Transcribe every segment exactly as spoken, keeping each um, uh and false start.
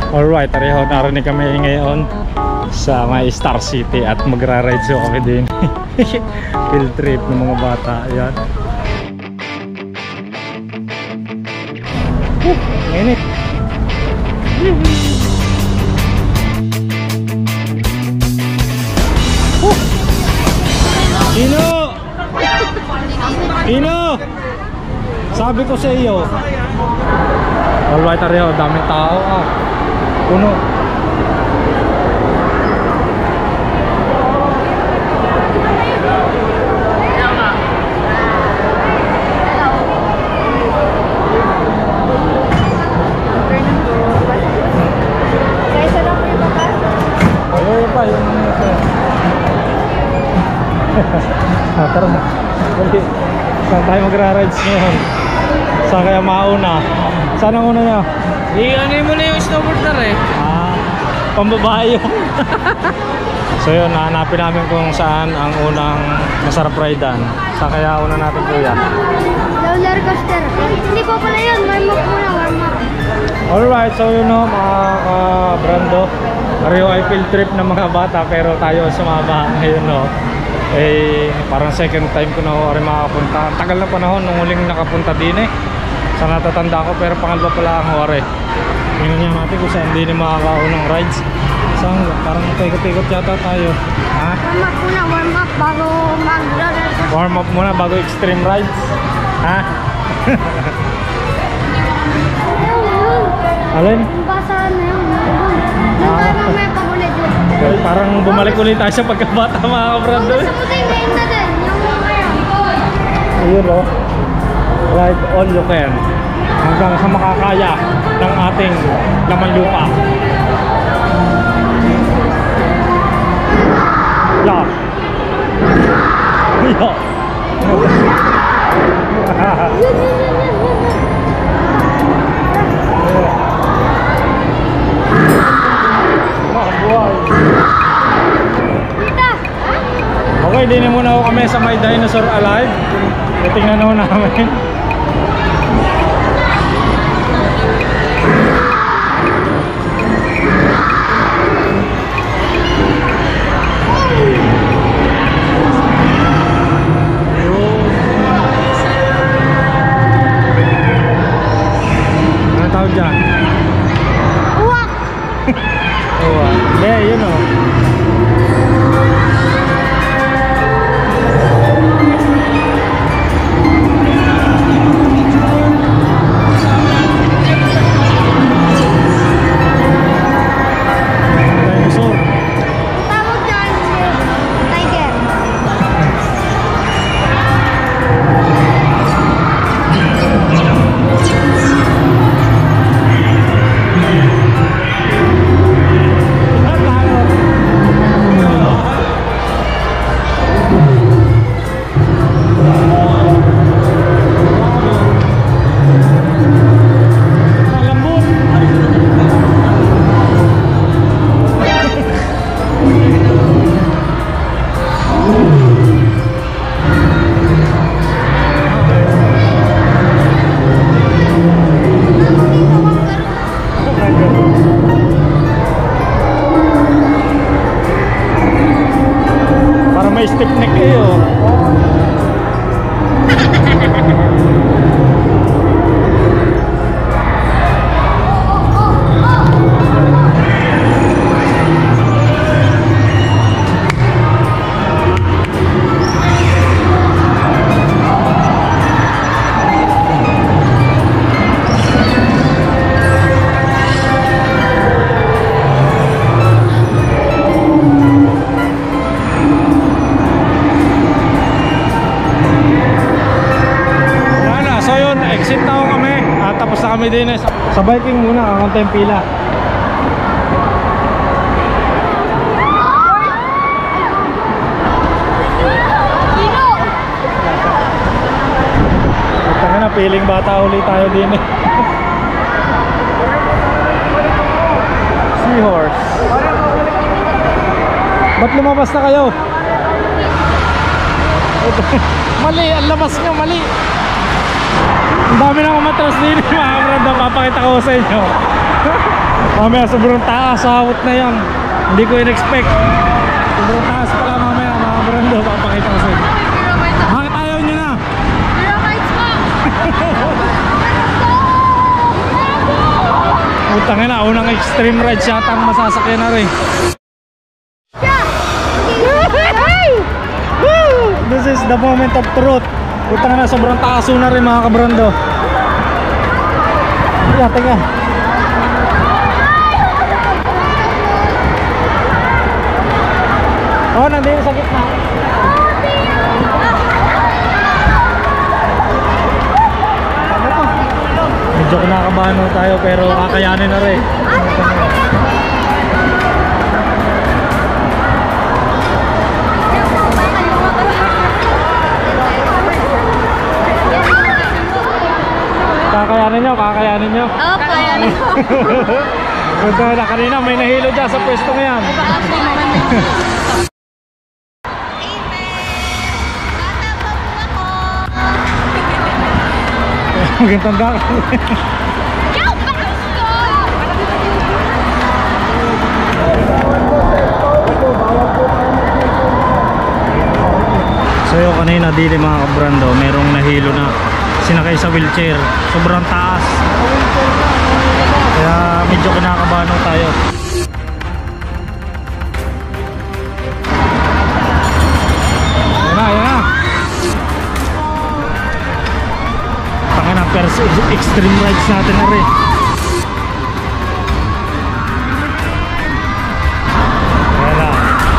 Alright, pareho narinig kami ngayon sa may Star City at magra-ride so kami din. Field trip ng mga bata. Ayan. Uh, init. Uh. Ino! Ino! Sabi ko sa iyo. Alright, pareho, daming tao ah. Puno. Ah, tara na. Saan tayo magra-rides ngayon? Saan kaya mauna? Saan ang una nyo? I-ano mo na yung snowboarder eh. Ah, pambabae yun. So yun, nahanapin namin kung saan ang unang masarap ridean. Saan kaya una natin kuya? Roller coaster. Hindi po pala yun. Warm up muna, warm up. Alright, so yun o mga ka-brando. Pareho ay field trip ng mga bata pero tayo sumama ngayon no. Eh parang second time ko na ho rin makapunta. Tagal na panahon nung huling nakapunta din eh. Sa natatanda ko pero pangalawa pala ang hore. Tingnan niya natin kung saan din yung makakaunang rides. Saan parang paikot-ikot yata tayo. Ha? Warm up muna, warm up bago mag-roller coaster. Warm up muna bago extreme rides. Ha? Alin? Basa na yun. Doon tayo mamaya pag ulit yun. Okay, parang bumalik ulit tayo sa pagkabata mga kabrando. Gusto mo tayo ngayon na din. Yung mamaya. Ayun o. Ride all you can. Hanggang sa makakaya ng ating laman lupa. Yeah. Yeah. Okay, din na muna ako kami sa may Dinosaur Alive. Tingnan na namin. Ano tawag dyan? Uwak! Uwak. Hindi, yun o. Tawag dyan, tiger. Para may stiff neck kayo. Exit na ako kami at tapos na kami din eh. Sa biking muna, ang konti yung pila. Ito nga na, piling bata uli tayo din eh. Seahorse. Ba't lumabas na kayo? Mali, ang labas nyo, mali. Ang dami na umatras din mga kabranda. Papakita papakita ko sa inyo. Mamaya sobrang taas, sahot na yan. Hindi ko in-expect. Sobrang taas pala mamaya mga brando, papakita ko sa inyo. Bakit ayaw nyo na? Utang na, unang extreme ride siya ang masasakyan na rin. This is the moment of truth. Utang na, sobrang taas na rin mga kabrando. Teka, teka. Oh, nandito sa gitna. Medyo kinakabahan tayo pero kakayanin na rin. Kakayanin nyo, kakayanin nyo. Oo, kakayanin ko. Punta na kanina, may nahilo dyan sa pwesto mo yan. Maging tanda ka. So yun kanina dili mga kabrando, merong nahilo na sinakay sa wheelchair. Sobrang taas. Kaya medyo kinakabahan tayo. Yan na, yan na. Taka na, first extreme rides natin na rin. Yan na.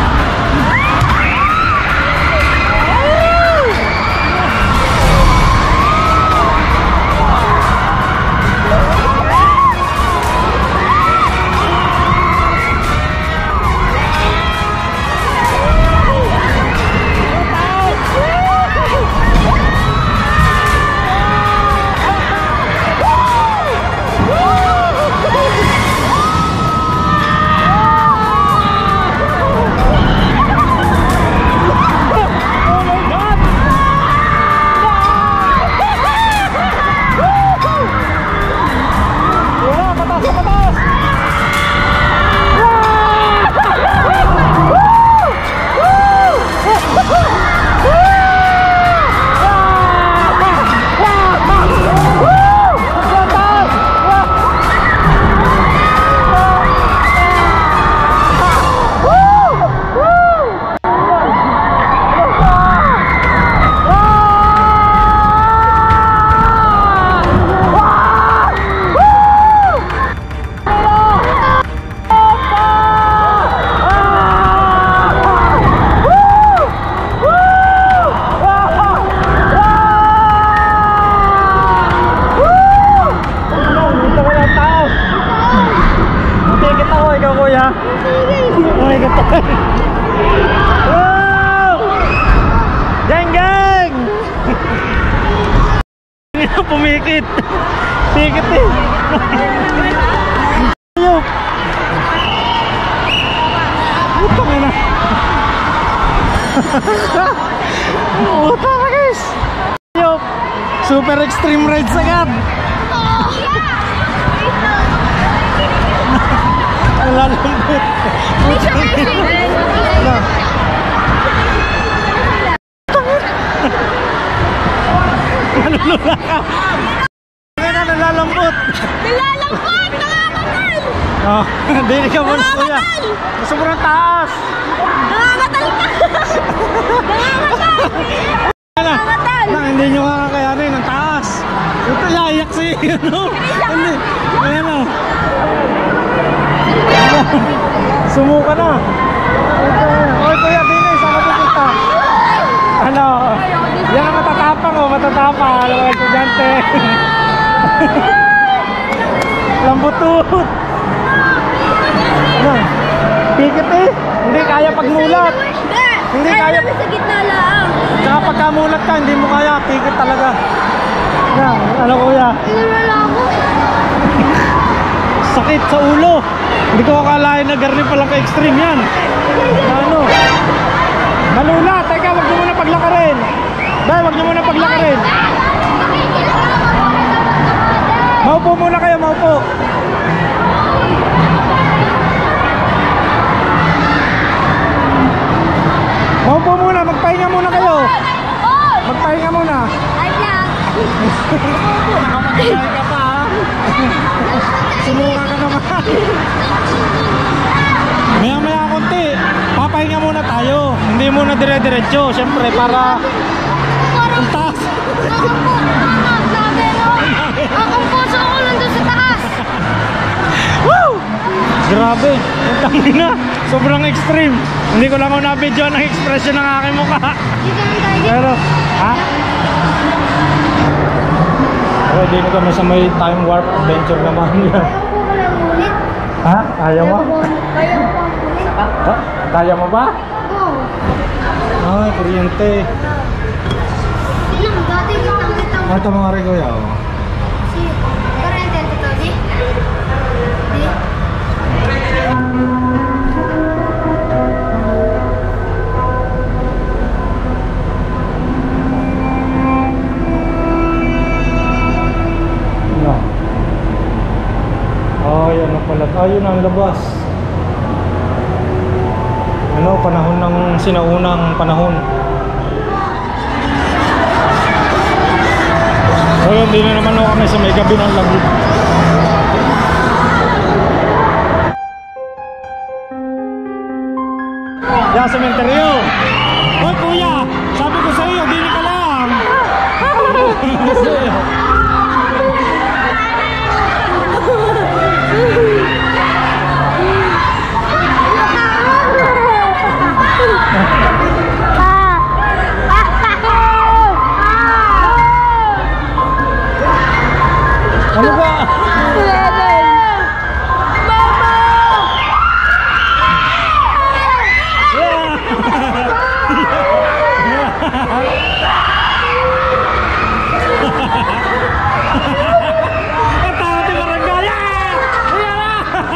Pumikit. Pikit eh. Ayok. Utang na. Utang na guys. Ayok. Super extreme rides agad. Nalalambot. Nalulula ka. Kaya na nalalambot. Nalalambot! Nangangatal! Oh, hindi ka muna kuya. Sobrang taas. Nangangatal ka! Nangangatal! Nangangatal! Na, hindi nyo kakakayanin. Ang taas. Ito yayak siya. Ano? Hindi. Ayan o. Sumuka na. Oy kuya, Dine, saan ka pupunta? Ano? Yan ang matatapang o, matatapang. Alam mo, estudyante. Lambutut. Ano? Pikit eh. Hindi kaya pagmulat. Hindi! Hindi kaya. Sa gitna lang. Tsaka pagkamulat ka, hindi mo kaya. Pikit talaga. Yan, ano kuya? Inalala ako. Sakit sa ulo. Hindi ko akalain na garni palang ka-extreme yan. Ano? Malula. Teka, wag mo muna paglakarin. Dahil, wag mo muna paglakarin. Maupo muna kayo, maupo. Maupo muna, magpahinga muna kayo. Magpahinga muna. Ay, lang. Nakamatay ka pa ha. Sumuka ka naman. Maya maya konti. Papahinga muna tayo. Hindi muna dire-diretso. Siyempre para Parang taas. Nasampo. Grabe, no? Ang puso ko nandun sa taas. Woo! Grabe. Ang tangin na. Sobrang extreme. Hindi ko lang ako na-video ng expression ng aking mukha. Dito lang tayo. Pero, ha? Okay, dito kami sa may time warp adventure naman. Ayaw ko walang ngunit. Ha? Ayaw mo? Kaya ko pang ngunit. Ha? Kaya mo ba? Oo. Ay, kuryente. Ilang dati kitang kitang. Ano ito mga regoya? Oh. Si Karente ito, di? Di? No. Ay, ano pala? Ayun ang labas. Ano, panahon ng sinaunang panahon. So yun, di na naman ako kami sa may gabi ng lagit. Yan, sementeryo. Hoy kuya, sabi ko sa iyo, dini ka lang. Ano ba? Tawa di barangay. Ayan na.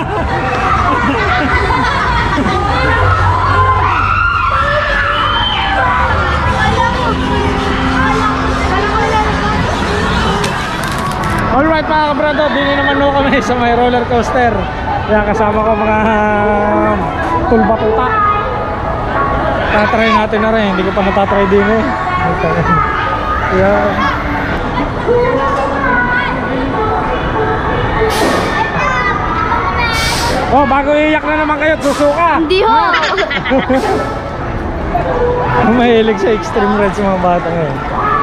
Alright mga kabrado, dini naman no kami sa may roller coaster. Kaya kasama ko mga tulbatuta. Tatry natin na rin, hindi ko pa natatry din eh. Kaya oh, bago iiyak na naman kayo, susuka. Hindi ho. Mahilig sa extreme rides mga bata ngayon.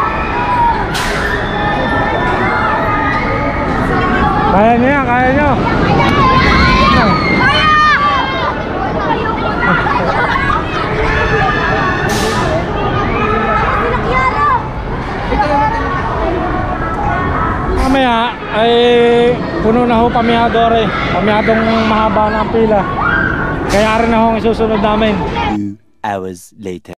Kaya nyo yan, kaya nyo. Mamaya ay puno na ho pamiyadore. Pamiyadong mahaba na ang pila. Kaya rin na ho ang isusunod namin. Two hours later.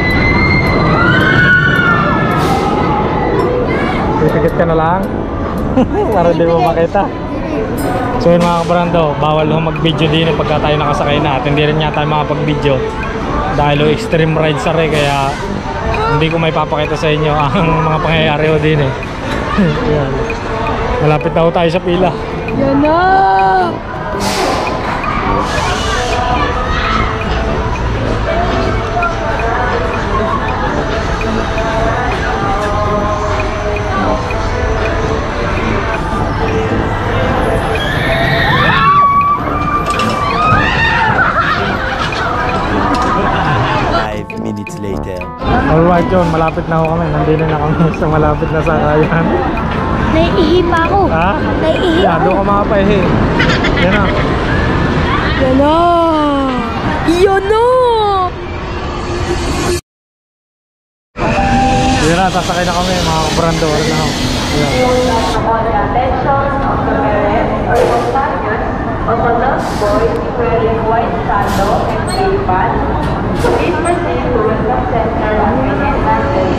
Titikit ka na lang. Para di mo makita. So yun mga kabrando, bawal ho mag-video din pagka tayo nakasakay na. At hindi rin yata makapag-video dahil ho extreme rides sa re. Kaya hindi ko may papakita sa inyo ang mga pangyayari ho din eh. Yan. Malapit na ho tayo sa pila. Yan na. Five minutes later. Alright yun, malapit na ho kami. Nandito na kami sa malapit na sakayan. Naiihi pa ako. Ha? Naiihi Yan, ako. doon ka makapahihi. Yan na. Yan na. Yan na. Yan na, sasakay na kami mga kabrando. Wala na ho. Yan. Upon the attention of the parents or companions of a lost boy wearing white sandal and green pants, please proceed to welcome center at Pinenland.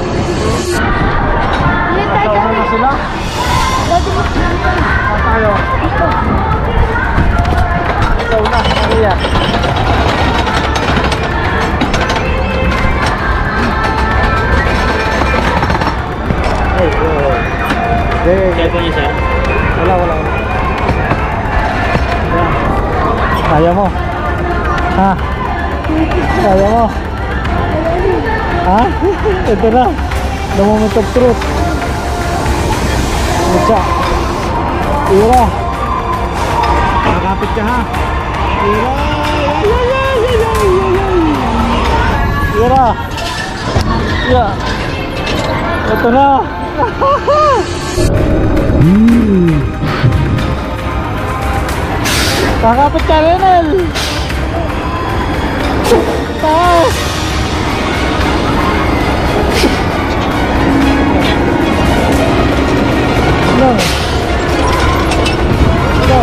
Kasama na sila. Saan tayo? Sa una, sa Maria. Hey, oh. Hey, Kaya po niya, sir? wala, wala. Kaya mo? Ha? Kaya mo? Ha? Ito na. The moment of truth. Mucha. Ira. Nakakapit ka ha. Ira. Ira. Ya. Ito na. Hmm. Kakapit ka, Renel. Taas. No. No.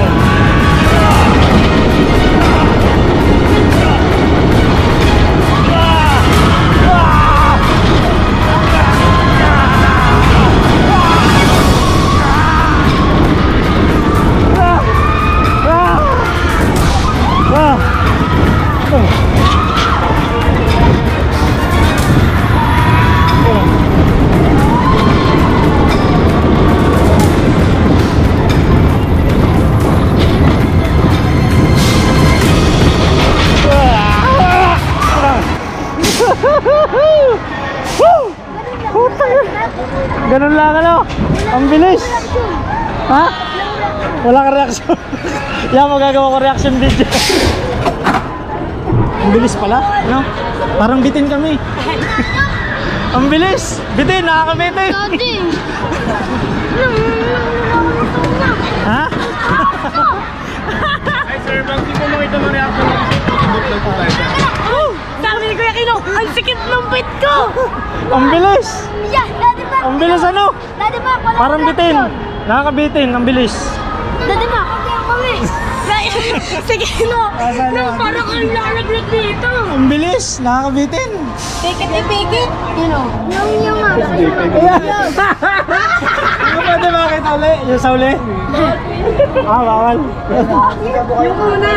Ganun lang ano? Ang bilis. Ha? Wala ka reaction. Yan, magagawa ko reaction video. Ang bilis pala, no? Parang bitin kami. Ang bilis. Bitin, nakakabitin. Daddy. Ha? Ay, sir, bang di ko makita mo reaction lang. Sabi ni Kuya Kino, ang sikit ng bait ko. Ang bilis. Yeah, Daddy ba? Ang bilis ano? Daddy ba? Wala Parang akong bitin. reaction. Nakakabitin, ang bilis. Daddy ba? Kaya kami. Sige, no. Nang parang ang lalaglag dito. Ang bilis, nakakabitin. Pikit eh, pikit. You know. Yung yung nga. Ano pwede makita ulit? Yung sa uli? Ah, bawal. Yung una.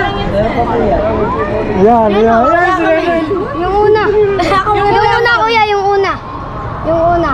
Yan, yan. Yan, si Renel. Yung una. Yung una, kuya, yung una. Yung una.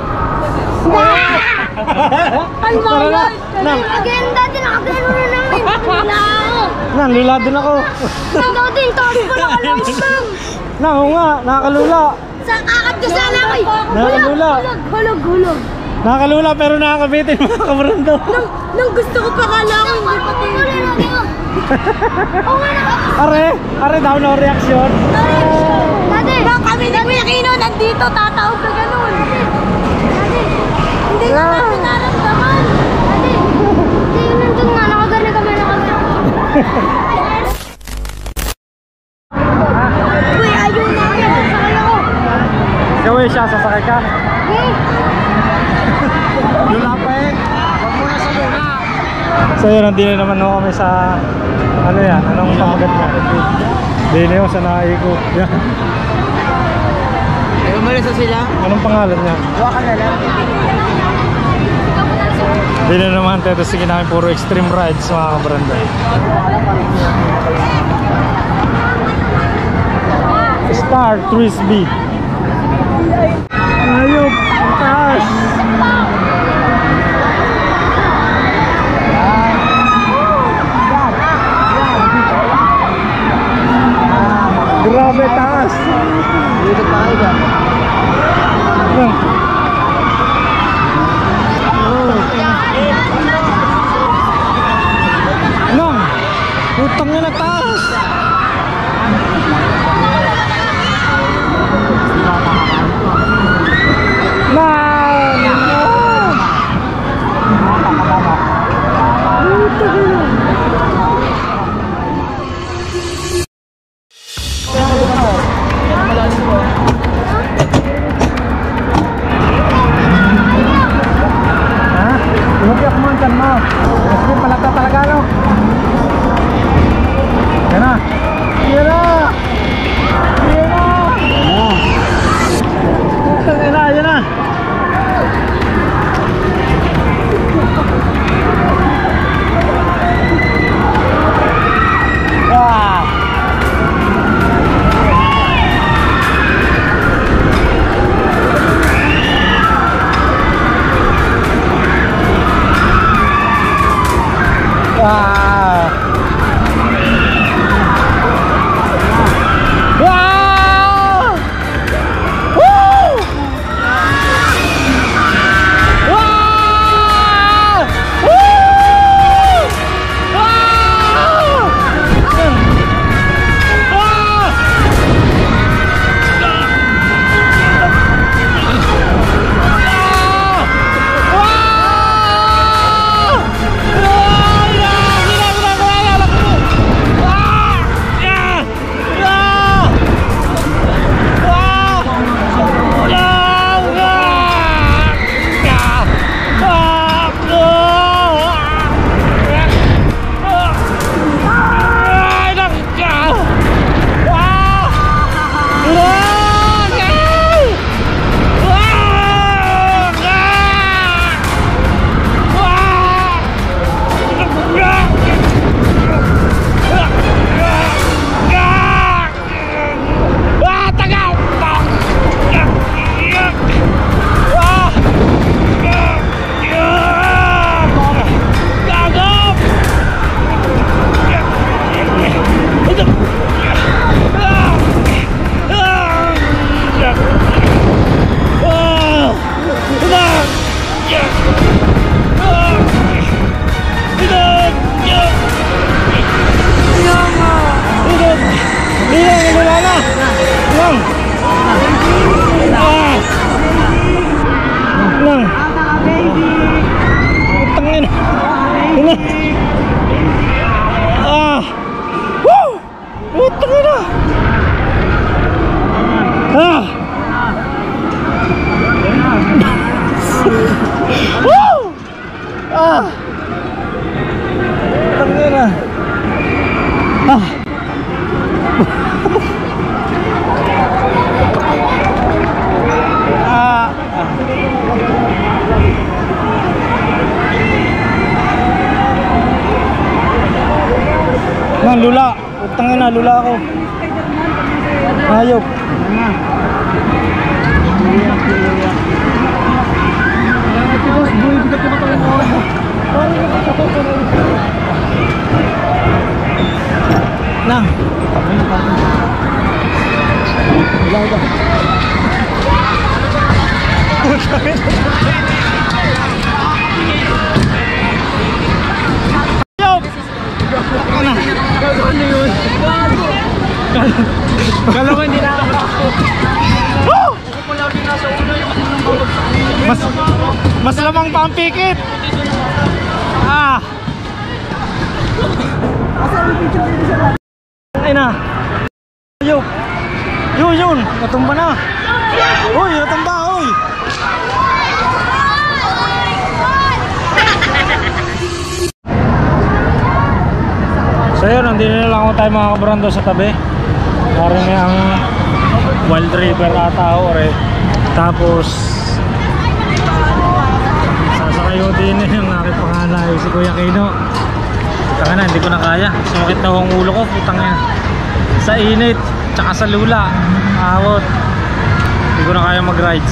Ang Tara na. bawal. Nang, Again, dati nakagano na namin. Wala ako. nang, lula din ako. Dati, taas pa nakalungs lang. Nang, oo nga, nakakalula. Sa kakat ko sana ko. Nakakalula. Hulog, hulog, hulog. Nakakalula pero nakakabitin mga kabrando. Nang, nang gusto ko pa kala ko. Hindi pa tingin natin ko. Oo nga na. Are, are daw no reaction. Dati, baka kami ni Kuya Kino nandito, tatawag ka ganun. Dati, hindi ko kami naramdaman. Dati, hindi yun nandun nga, nakagana kami, nakagana. Uy, ayun na, sasakay ako. Gawin siya, sasakay ka. Hmm? Lula pa eh. Huwag mo na sa luna. So yun, nandito naman ho kami sa ano yan, anong pamagat mo? Dino yun sa nakaikot. Yan. Ay, umalis na sila. Anong pangalan niya? Huwag ka na lang. Dino naman, teto sige namin puro extreme rides mga kabranda. Star Frisbee. Ayop, taas. Grabe taas. Dito pa kayo ba? Nang. Nang. Putang na taas. Inupiak mo ang tiyan mo. Kasi palata talaga no. Yan na. Yan na. Yan na. Yan na. Yan na. Wow. Wow. Ah! Woo! Putang ina! Ah! Woo! Ah! Putang ina! Ah! Ah! Nga, lula. Putang ina, lula ako. Hayop. Nang. Kala ko hindi na ako. Oh! Ako pala din nasa una yung unang babagsak niya. Mas mas lamang pa ang pikit. Ah. Ay na. Yo. Yo yun, natumba na. Uy, natumba, uy. So yun, nandito na lang ako tayo mga kabrando sa tabi. Parang may ang Wild River ata ako rin. Tapos sasakayo din yung aking panganay si Kuya Kino. Tanga na, hindi ko na kaya. Sumakit na ang ulo ko, putang ina. Sa init, tsaka sa lula. Awot. Hindi ko na kaya mag-rides.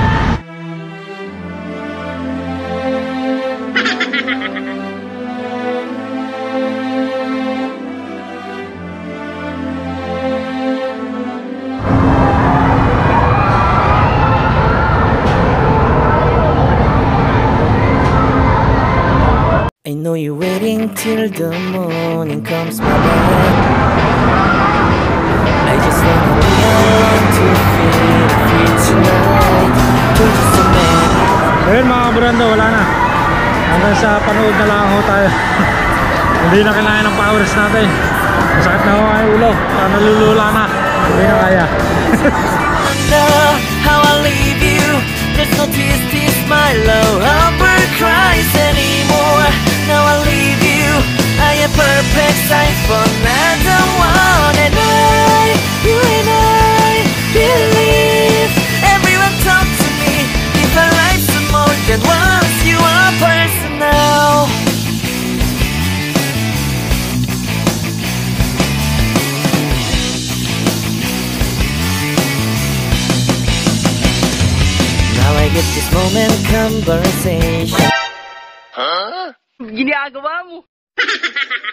I know you're waiting till the morning comes, my love. I just wanna be alone to feel free tonight. Don't you so mad? Ayun mga kabrando, wala na. Hanggang sa panood na lang ako tayo. Hindi na kailangan ng powers natin. Masakit na ako ang ulo. Parang nalulula na. Hindi na kaya. Wonder how I leave you. There's no tears, tears, my love. Humber cries anymore. Now I leave you. I am perfect sign for another one. And I, you and I believe. Everyone talk to me. If our life's more than once, you are personal. Now I get this moment conversation. Ginagawa mo.